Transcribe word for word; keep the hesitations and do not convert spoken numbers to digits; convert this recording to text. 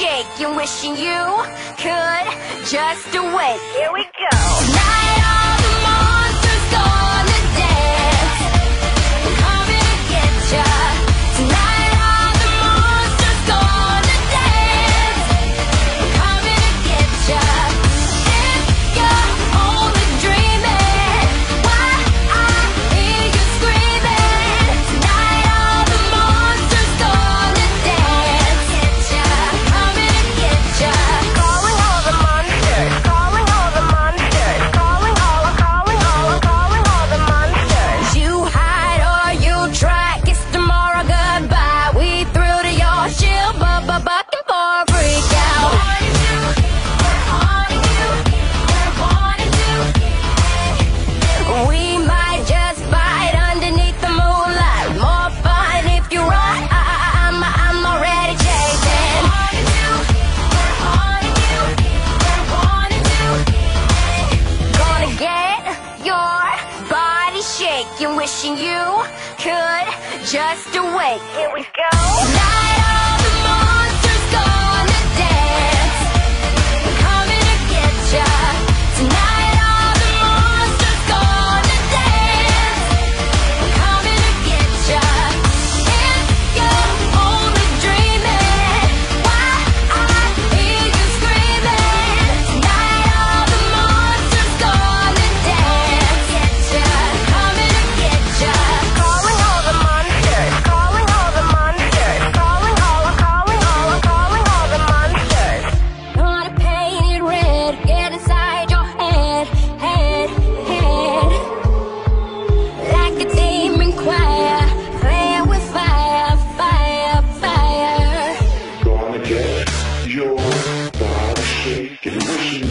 shaking, wishing you could just awake. Here we go. Tonight all the monsters gonna dance. We're coming to get ya. Tonight all the monsters gonna dance. We're coming to get ya. If you're only dreaming, why I hear you screaming. Tonight all the monsters gonna dance. We're coming to get ya. Calling all the monsters. Calling all the monsters. Calling all, calling all, calling all the monsters. You hide or you try. Kiss tomorrow goodbye. We through to your shield, but but bucking for a freak out. We might just fight underneath the moonlight. More fun if you're right. I, I, I'm, I'm already chasing. Gonna get your body shaking, wishing you could just awake. Here we go. Tonight all the monsters gonna dance. We're coming to get ya. Tonight all the monsters gonna dance. We're coming to get ya. If you're only dreaming, why I hear you screaming. Tonight all the monsters gonna dance. Get ya. Coming to get ya. Calling all the monsters. Calling all the monsters. Calling all, calling all, calling all the monsters. Gonna paint it red. Get inside your head, head, head. Like a demon choir, playing with fire, fire, fire. Gonna get your body shaking, wishing